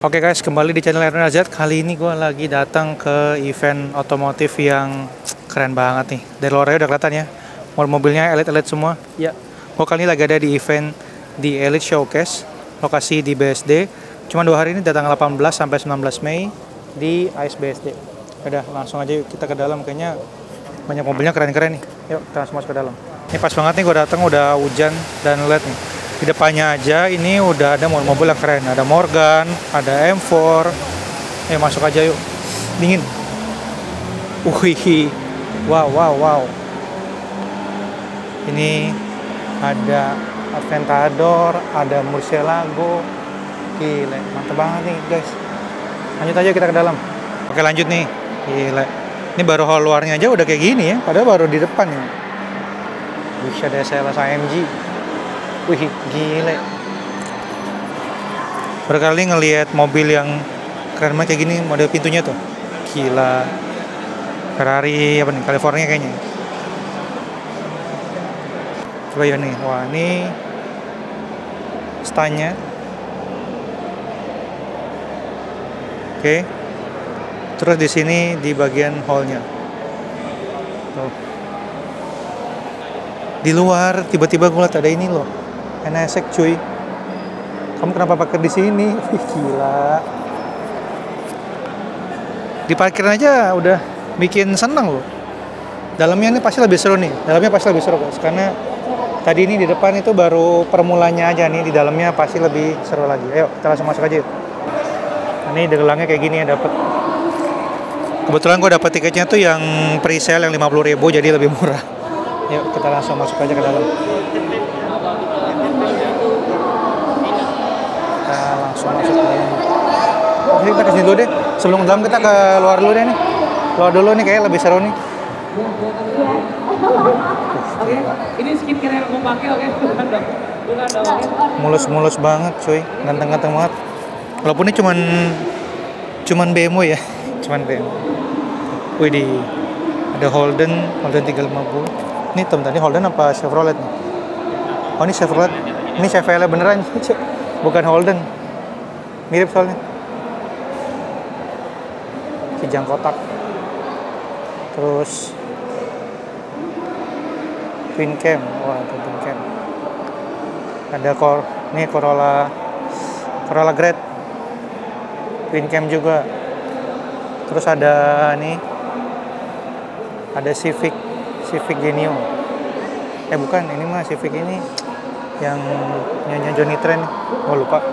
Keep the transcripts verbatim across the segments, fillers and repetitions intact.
Oke guys, kembali di channel Erwin Azad. Kali ini gue lagi datang ke event otomotif yang keren banget nih. Dari luarnya udah kelihatan ya, mobil-mobilnya elit-elit semua. Ya, gue kali ini lagi ada di event di Elite Showcase, lokasi di B S D. Cuma dua hari ini, datang delapan belas sampai sembilan belas Mei di A S B S D. Udah, langsung aja yuk kita ke dalam. Kayaknya banyak mobilnya keren-keren nih. Yuk, kita langsung masuk ke dalam. Ini pas banget nih gue datang, udah hujan dan lihat nih. Di depannya aja ini udah ada mobil-mobil yang keren. Ada Morgan, ada M empat. Eh, masuk aja yuk. Dingin. Wih. Wow, wow, wow. Ini ada Aventador, ada Murcielago. Gila, mantep banget nih guys. Lanjut aja kita ke dalam. Oke, lanjut nih. Gila. Ini baru hall luarnya aja udah kayak gini ya. Padahal baru di depan ya. Wih, ada S L S A M G. Wih, gile. Berkali ngelihat mobil yang keren banget kayak gini, model pintunya tuh. Gila. Ferrari apa nih? California kayaknya. Coba ya nih. Wah, ini stanya. Oke. Terus di sini di bagian hallnya. Tuh. Di luar tiba-tiba gue liat ada ini loh. N S X cuy. Kamu kenapa parkir di sini? Gila. Di parkiran aja udah bikin seneng loh. Dalamnya ini pasti lebih seru nih. Dalamnya pasti lebih seru guys. Karena tadi ini di depan itu baru permulanya aja nih. Di dalamnya pasti lebih seru lagi. Ayo kita langsung masuk aja yuk. Ini gelangnya kayak gini ya dapet. Kebetulan gue dapet tiketnya tuh yang pre-sale yang lima puluh ribu jadi lebih murah. Yuk kita langsung masuk aja ke dalam. Kita langsung masuk ke dalam. Oke, kita kesini dulu deh. Sebelum ke dalam kita ke luar dulu deh nih. Luar dulu nih kayaknya lebih seru nih. Oke, ini skincare yang mau pakai, oke? Bukan dong. Bukan dong. Mulus-mulus banget cuy. Ganteng-ganteng banget. Walaupun ini cuman cuman B M W ya. Cuman B M W. Wih, di ada Holden, Holden tiga lima puluh. Ini tem tadi Holden apa Chevrolet nih? Oh, ini Chevrolet. Ini Chevrolet beneran, bukan Holden. Mirip soalnya. Kijang kotak. Terus Twin Cam. Wah, itu Twin Cam. Ada Cor, ini Corolla Corolla Grad. Twin Cam juga. Terus ada nih. Ada Civic Civic Genio. Eh bukan, ini mah Civic ini yang nyanyi Johnny Trend. Oh lupa.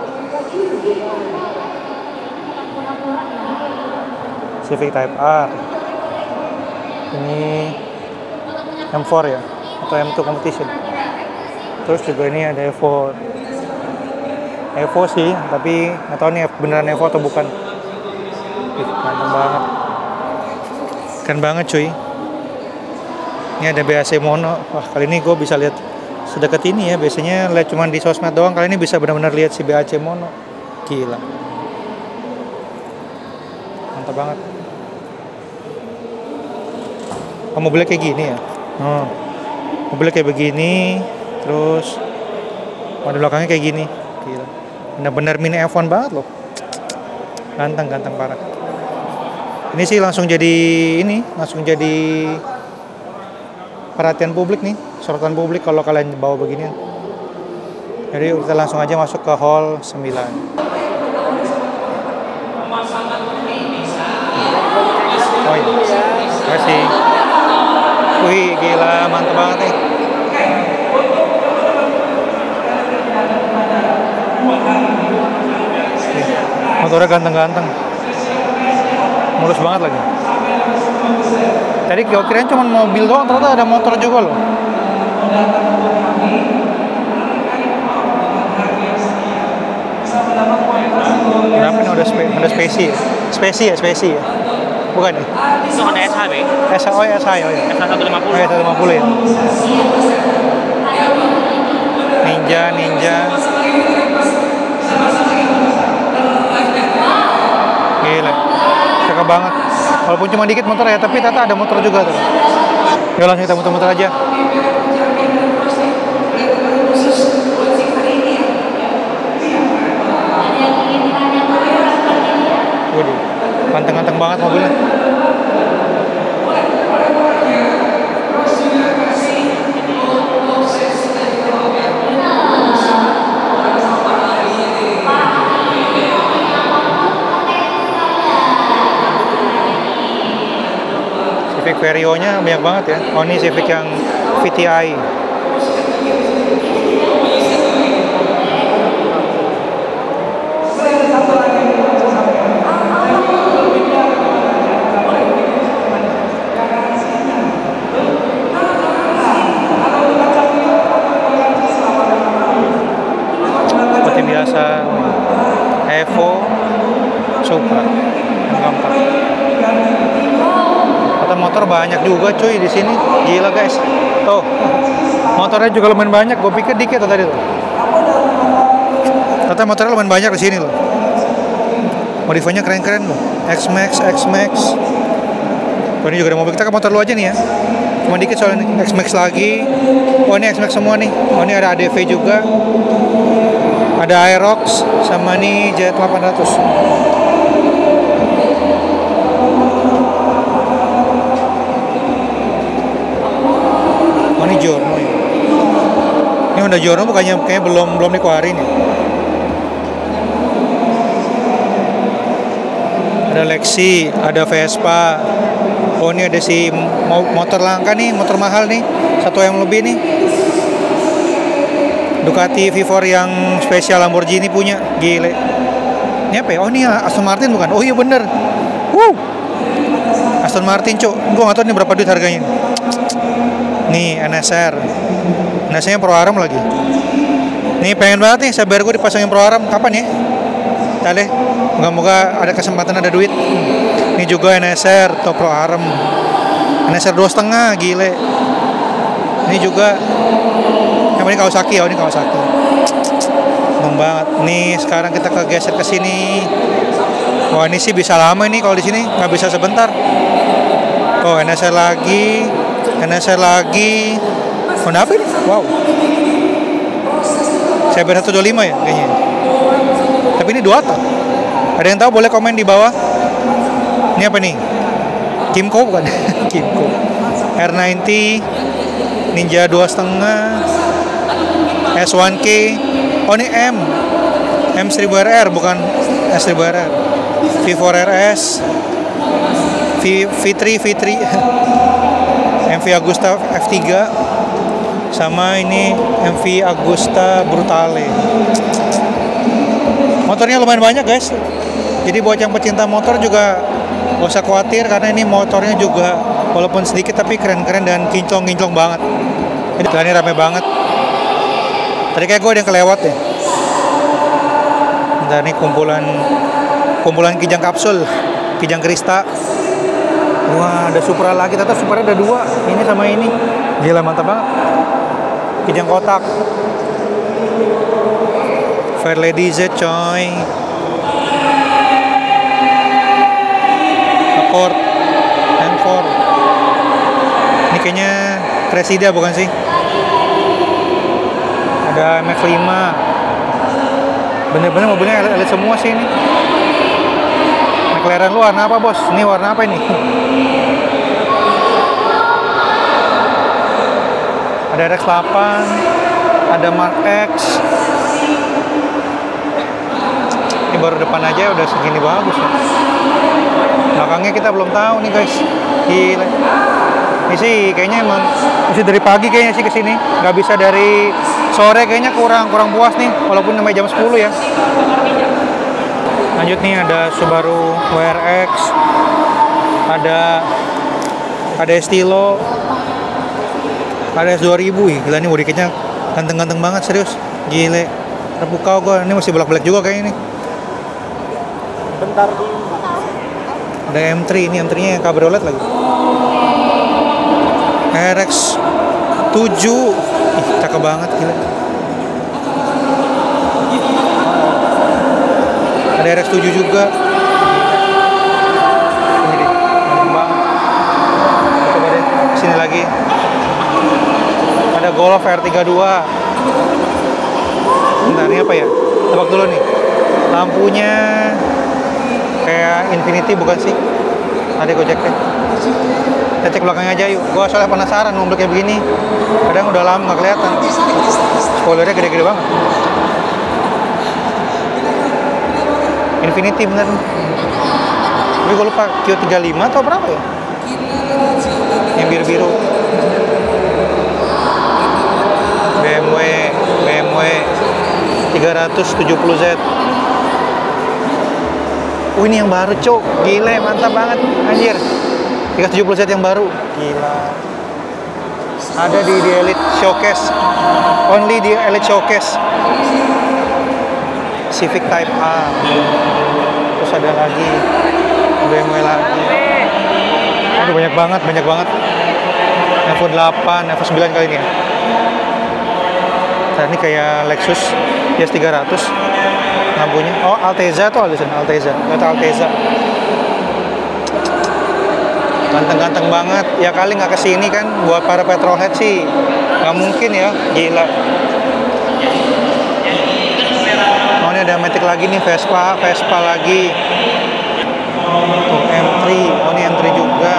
Civic Type R. Ini M empat ya, atau M dua Competition. Terus juga ini ada Evo. Evo sih, tapi nggak tahu nih beneran Evo atau bukan. Ih, mantap banget. Keren banget cuy. Ini ada B A C mono. Wah, kali ini gue bisa lihat sedekat ini ya. Biasanya lihat cuma di sosmed doang. Kali ini bisa benar-benar lihat si B A C mono. Gila. Mantap banget. Oh, mobilnya kayak gini ya. Oh. Mobilnya kayak begini. Terus oh, di belakangnya kayak gini. Gila. Benar-benar mini F satu banget loh. Ganteng-ganteng parah. Ini sih langsung jadi ini, langsung jadi perhatian publik nih, sorotan publik kalau kalian bawa beginian. Jadi kita langsung aja masuk ke hall sembilan. Oh iya, terima kasih. Wih, gila, mantep banget nih. Motornya ganteng-ganteng. Mulus banget lagi. Tadi gue kirain cuma mobil doang, ternyata ada motor juga loh. Kenapa nih udah spe ada spesi ya? Spesi ya, spesi ya? Bukan ya? Itu ada S H B. S H, oh ya, S H, oh ya. S H seratus lima puluh. Oh ya, seratus lima puluh ya. Ninja, Ninja. Gila, cakep banget. Walaupun cuma dikit motor ya, tapi ternyata ada motor juga tuh. Yuk langsung kita muter-muter aja. Ganteng-ganteng banget mobilnya. Civic Vario-nya banyak banget ya. Oh, ini Civic yang V T I. Seperti biasa, Evo, Supra, yang keempat. Motor banyak juga cuy di sini, gila guys. Tuh, motornya juga lumayan banyak. Gue pikir dikit tuh tadi tuh. Ternyata motornya lumayan banyak di sini loh. Modifannya keren-keren loh. X-Max, X-Max. Oh, ini juga ada mobil. Kita ke motor lu aja nih ya. Cuma dikit soalnya nih. X-Max lagi. Oh, ini X-Max semua nih. Oh, ini ada A D V juga. Ada Aerox sama nih Jet delapan ratus. Ini Giorno ya. Ini Honda Giorno bukannya kayak belum belum dikeluarin ya. Ada Lexi, ada Vespa. Oh, ini ada si motor langka nih, motor mahal nih, satu M lebih nih. Ducati V empat yang spesial Lamborghini punya, gile. Ini apa ya? Oh, ini Aston Martin bukan? Oh iya bener. Wuh. Aston Martin cuk. Gua nggak tahu ini berapa duit harganya. Nih N S R, N S R-nya Pro Aram lagi. Nih pengen banget nih sabar gue dipasangin Pro Aram. Kapan ya? Ntar deh, moga-moga ada kesempatan ada duit. Ini juga N S R atau Pro Aram, N S R dua setengah, gile. Ini juga, yang ini Kawasaki ya, ini Kawasaki. Seneng banget. Nih sekarang kita kegeser ke sini. Wah ini sih bisa lama ini kalau di sini, nggak bisa sebentar. Oh N S R lagi. N S R lagi. Honda apa ini? Wow. C B seratus dua puluh lima ya kayaknya. Tapi ini dua tak. Ada yang tahu boleh komen di bawah. Ini apa nih? Kimco bukan? Kimco. R sembilan puluh Ninja dua setengah S satu K. Oh ini M. M seribu R R bukan S seribu R R. V empat R S. V V3 V3. M V Agusta F tiga sama ini M V Agusta Brutale. Motornya lumayan banyak guys, jadi buat yang pecinta motor juga gak usah khawatir karena ini motornya juga walaupun sedikit tapi keren-keren dan kinclong-kinclong banget. Jadi ini rame banget. Tadi kayak gue ada yang kelewat ya. Dan ini kumpulan kumpulan Kijang kapsul, Kijang Krista. Wah, ada Supra lagi, ternyata Supra ada dua, ini sama ini. Gila, mantap banget. Kijang kotak. Fairlady Z coy. Accord M empat. Ini kayaknya Cressida bukan sih? Ada M X lima. Bener-bener mobilnya elit semua sih ini. McLaren lu warna apa bos? Ini warna apa ini? Ada R X delapan, ada Mark X. Ini baru depan aja udah segini bagus ya. Belakangnya kita belum tahu nih guys. Gila. Ini sih kayaknya emang masih dari pagi kayaknya sih kesini. Nggak bisa dari sore kayaknya kurang kurang puas nih. Walaupun sampai jam sepuluh ya. Lanjut nih ada Subaru W R X, ada ada Estilo, ada S dua ribu. Ih, gila nih bodykitnya ganteng-ganteng banget serius. Gile. Terpukau gue, ini masih belak-belak juga kayak ini. Bentar dulu. Ada M tiga, ini M tiga-nya yang cabriolet lagi. R X tujuh. Ih, cakep banget gila. Ada R X tujuh juga. Ini deh, mantap banget. Coba deh, sini lagi. Ada Golf R tiga puluh dua. Bentar, ini apa ya? Tebak dulu nih. Lampunya Kayak Infinity bukan sih? Ada Gojeknya. Kita cek belakangnya aja yuk. Gua soalnya penasaran mobil kayak begini. Kadang udah lama nggak kelihatan. Spoilernya gede-gede banget. Infinity bener. Tapi gue lupa Q tiga puluh lima atau berapa ya? Yang biru-biru. B M W, B M W tiga ratus tujuh puluh Z. Oh ini yang baru cok, gile mantap banget anjir. tiga ratus tujuh puluh Z yang baru, gila. Ada di, di Elite Showcase, only di Elite Showcase. Civic Type A. Terus ada lagi B M W lagi. Aduh banyak banget, banyak banget. Evo delapan, Evo sembilan kali ini ya. Nah, ini kayak Lexus Y S tiga ratus lampunya. Oh, Alteza tuh Alison, Alteza. Kata Alteza. Ganteng-ganteng banget. Ya kali nggak kesini kan buat para petrolhead sih. Nggak mungkin ya, gila. Oh, ini ada Matic lagi nih, Vespa, Vespa lagi. Tuh, M tiga. Oh, ini M tiga juga.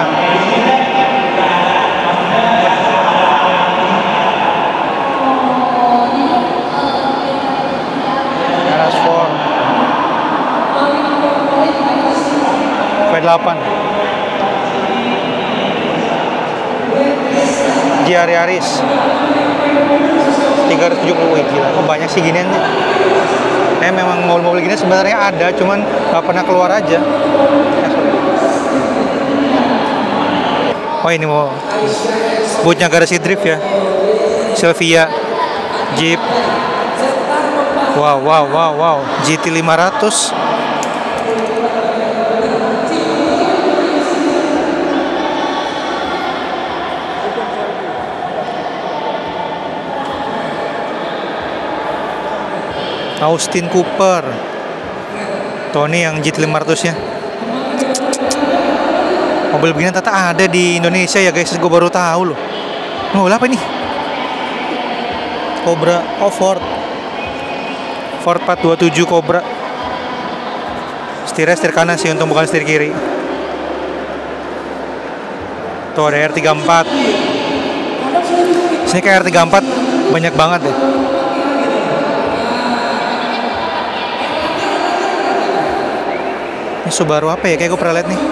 V delapan G R Yaris tiga ratus tujuh puluh. Wih gila, kok banyak sih ginian nih. Eh memang mobil-mobil gini sebenarnya ada, cuman gak pernah keluar aja. Oh ini mau bootnya garasi drift ya. Silvia Jeep. Wow wow wow wow G T lima ratus. Austin Cooper. Tony yang G T lima ratus nya. Mobil begini ternyata ada di Indonesia ya guys. Gue baru tahu loh. Mobil apa ini? Cobra. Oh Ford Ford empat dua tujuh Cobra. Setirnya setir kanan sih, untung bukan setir kiri. Tuh ada R tiga puluh empat. Sini kayak R tiga puluh empat banyak banget deh. Ini Subaru apa ya? Kayak gue pernah lihat nih.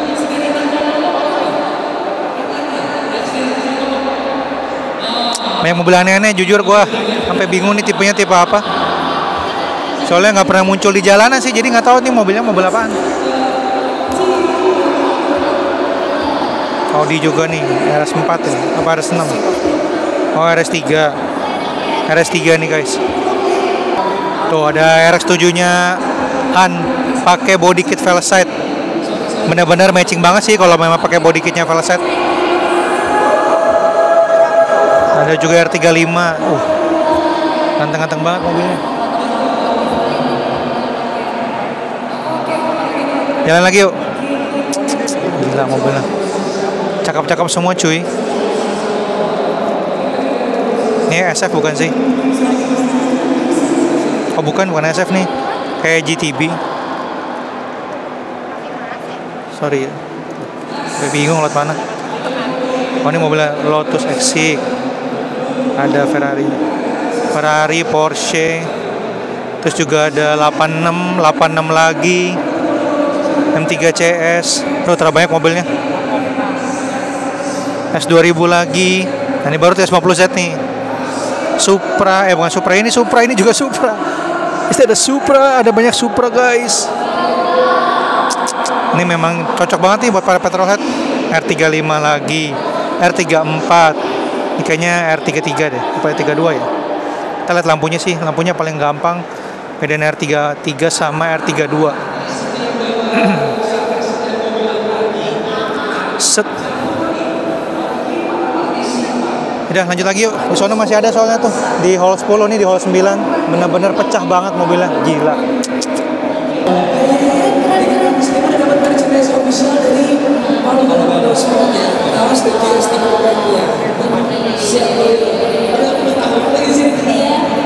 Banyak mobil aneh-aneh, jujur gue sampai bingung nih tipenya tipe apa. Soalnya nggak pernah muncul di jalanan sih, jadi nggak tahu nih mobilnya mobil apaan. Audi juga nih, R S empat ya, apa R S enam? Oh R S tiga, R S tiga nih guys. Tuh ada R X tujuh nya Han, pakai body kit Velocyte. Benar-benar matching banget sih kalau memang pakai body kitnya Velocyte. Ada juga R tiga puluh lima. Uh, ganteng-ganteng banget mobilnya. Jalan lagi yuk. Gila mobilnya. Cakep-cakep semua cuy. Ini S F bukan sih? Oh bukan, bukan S F nih. Kayak G T B. Sorry. Udah bingung lewat mana. Oh ini mobilnya Lotus Exig. Ada Ferrari. Ferrari, Porsche. Terus juga ada delapan puluh enam, delapan puluh enam lagi. M tiga C S. Tuh terlalu banyak mobilnya. S dua ribu lagi. Nah, ini baru T S lima puluh Z nih. Supra, eh bukan Supra ini, Supra ini juga Supra. Ini ada Supra, ada banyak Supra guys. Ini memang cocok banget nih buat para petrolhead. R tiga puluh lima lagi, R tiga puluh empat. Ini kayaknya R tiga puluh tiga deh, apa R tiga puluh dua ya. Kita lihat lampunya sih, lampunya paling gampang. Bedain R tiga puluh tiga sama R tiga puluh dua. Set. Udah lanjut lagi yuk. Di sana masih ada soalnya tuh. Di hall sepuluh nih, di hall sembilan. Bener-bener pecah banget mobilnya. Gila.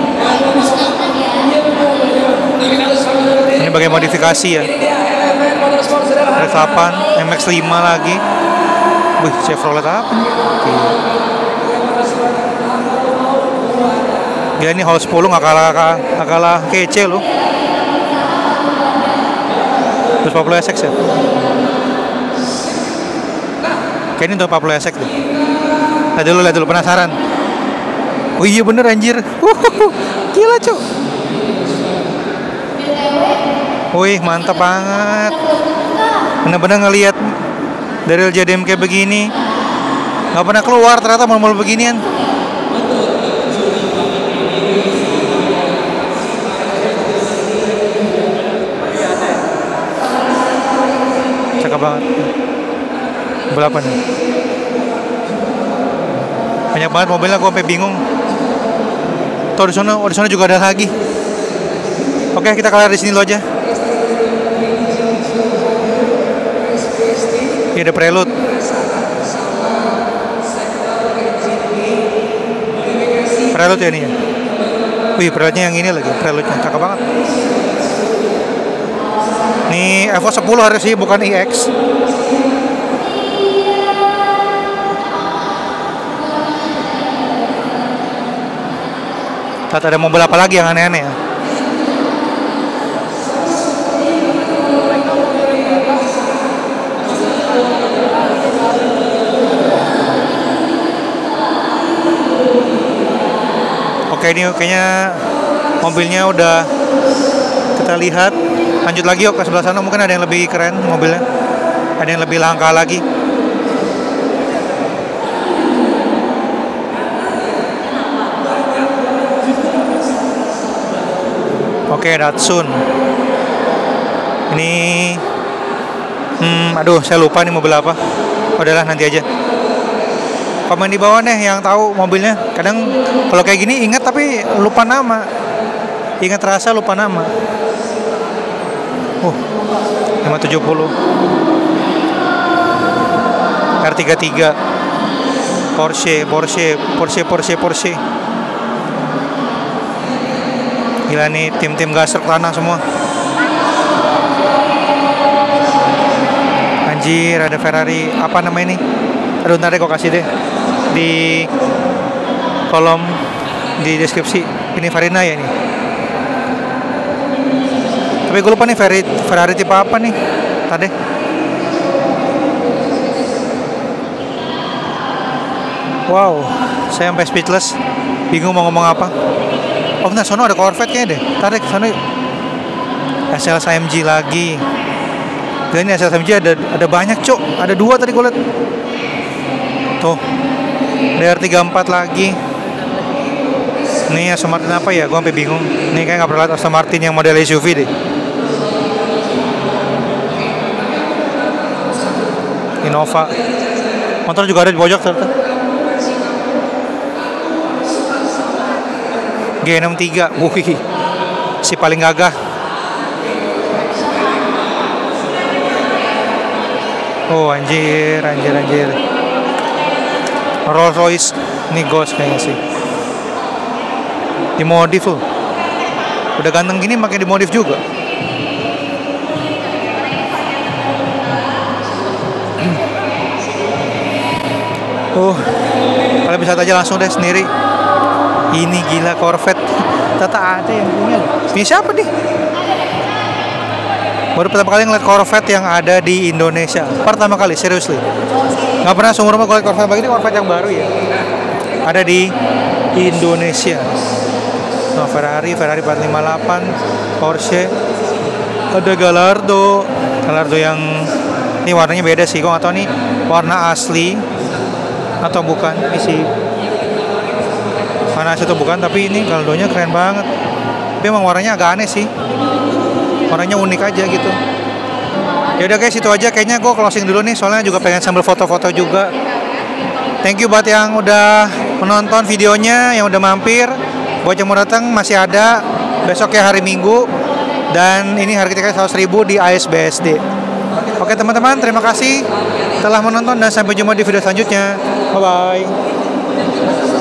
Ini bagai modifikasi ya. R X delapan, M X lima lagi. Wih, Chevrolet apa nih? Gila, ini Hall sepuluh nggak kalah, nggak kalah kece loh. Terus empat puluh S X ya? Kayaknya untuk empat puluh S X deh. Lihat dulu, lihat dulu, penasaran. Oh iya bener anjir. Uhuhu, gila cuk. Wih, mantap banget. Bener-bener ngelihat dari L J D M kayak begini. Gak pernah keluar ternyata mal-mal beginian. Cakep banget. Berapa nih? Banyak banget mobilnya, gue sampai bingung. Tuh di sana, oh di sana juga ada lagi. Oke, kita kelar di sini lo aja. Ini ada Prelude. Prelude ya ini ya. Wih, Prelude-nya yang ini lagi, Prelude-nya cakep banget. Nih Evo sepuluh harus sih, bukan I X. Lihat ada mobil apa lagi yang aneh-aneh ya. Oke, ini kayaknya mobilnya udah kita lihat. Lanjut lagi yuk ke sebelah sana, mungkin ada yang lebih keren mobilnya. Ada yang lebih langka lagi. Oke, Datsun. Ini hmm, aduh, saya lupa nih mobil apa. Udahlah, nanti aja. Komen di bawah deh yang tahu mobilnya. Kadang kalau kayak gini ingat tapi lupa nama. Ingat rasa lupa nama. Uh, lima tujuh nol. R tiga puluh tiga. Porsche, Porsche, Porsche, Porsche, Porsche. Gila nih, tim-tim gasruk tanah semua. Anjir, ada Ferrari. Apa namanya ini? Aduh, ntar deh gue kasih deh di kolom di deskripsi. Ini Farina ya nih. Tapi gue lupa nih Ferrari, Ferrari tipe apa nih tadi. Wow, saya sampai speechless. Bingung mau ngomong apa. Oh benar, sono ada Corvette kayaknya deh. Tarik sana yuk. S L S A M G lagi. Dan ini S L S A M G ada ada banyak cok. Ada dua tadi gue liat. Tuh, D R tiga puluh empat lagi. Ini Aston Martin apa ya? Gue sampai bingung. Ini kayak nggak pernah lihat Aston Martin yang model S U V deh. Innova. Motor juga ada di pojok ternyata. G enam puluh tiga. Wih, si paling gagah. Oh anjir, anjir, anjir. Rolls Royce. Ini Ghost kayaknya sih. Dimodif loh. Udah ganteng gini makin dimodif juga. Oh, kalian bisa aja langsung deh sendiri. Ini gila Corvette. Tata ada yang punya loh. Ini siapa nih? Baru pertama kali ngeliat Corvette yang ada di Indonesia. Pertama kali, seriously. Gak pernah seumur umur ngeliat Corvette begini. Corvette yang baru ya. Ada di Indonesia. Nah, Ferrari, Ferrari empat lima delapan, Porsche. Ada Gallardo. Gallardo yang ini warnanya beda sih. Gue gak tau nih warna asli atau bukan. Ini sih warna asli atau bukan. Tapi ini Gallardonya keren banget. Tapi emang warnanya agak aneh sih. Warnanya unik aja gitu. Ya udah guys, itu aja kayaknya gue closing dulu nih, soalnya juga pengen sambil foto-foto juga. Thank you buat yang udah menonton videonya, yang udah mampir. Buat yang mau datang masih ada besoknya hari Minggu, dan ini harga tiketnya seratus ribu di A S B S D. Oke teman-teman, terima kasih telah menonton dan sampai jumpa di video selanjutnya. Bye bye.